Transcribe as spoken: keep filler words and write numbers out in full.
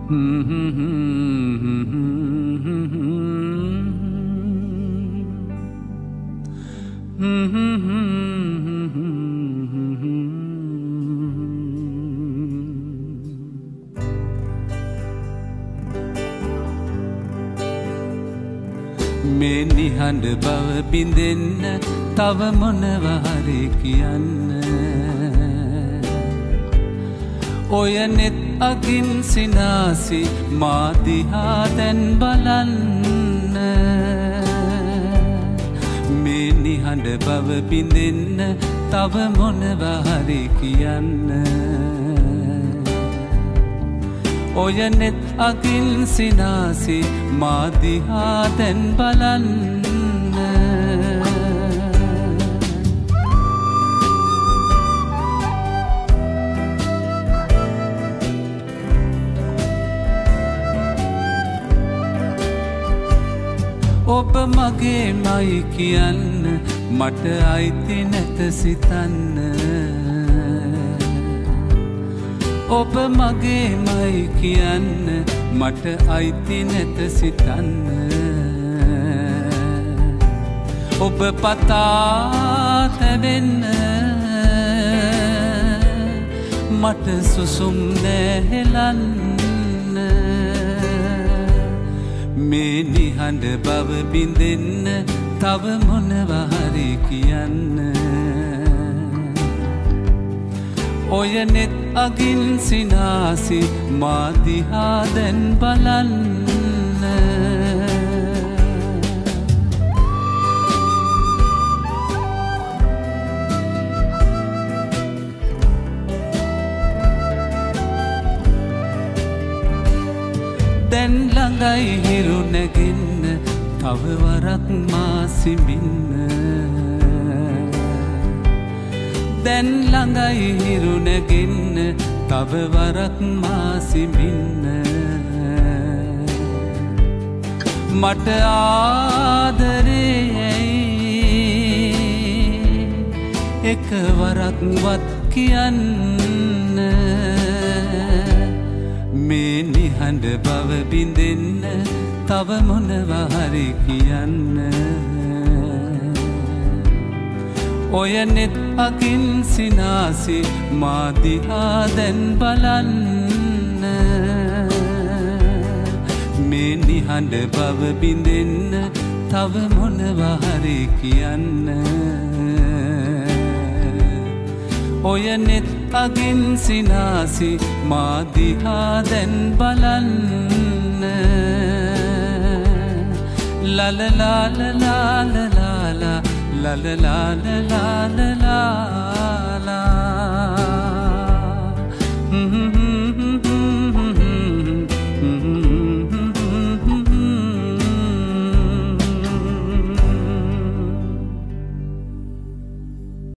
මේ නිහඬ බව බිඳෙන්න තව මොනවා හරි කියන්න ඔය නෙත් අගින් සිනාසි මා දිහා දැන් බලන්න මේ නිහඬ බව බිඳෙන්න තව මොනවා හරි කියන්න ඔය නෙත් අගින් සිනාසි මා දිහා දැන් බලන්න ඔබ මගේමයි කියන්න මට අයිති නැත සිතන්න ඔබ මගේමයි කියන්න මට අයිති නැත සිතන්න ඔබ පතා තැවෙන්න මට සුසුම් නැහෙලන්න මේ නිහඬ බව බිඳෙන්න තව මොනවා හරි කියන්න ඔය නෙත් අගින් සිනාසි මා දිහා දැන් බලන්න දැන් ළඟයි හිරු නැගින්න තව වරක් මා සිඹින්න දැන් ළඟයි හිරු නැගින්න තව වරක් මා සිඹින්න මට ආදරේ එක වරක්වත් කියන්න මේ නිහඬ බව බිඳෙන්න තව මොනවා හරි කියන්න ඔය නෙත් අගින් සිනාසි මා දිහා දැන් බලන්න මේ නිහඬ බව බිඳෙන්න තව මොනවා හරි කියන්න ඔය නෙත් අගින් සිනාසි මා දිහා දැන් බලන්න la la la la la la la la la la la la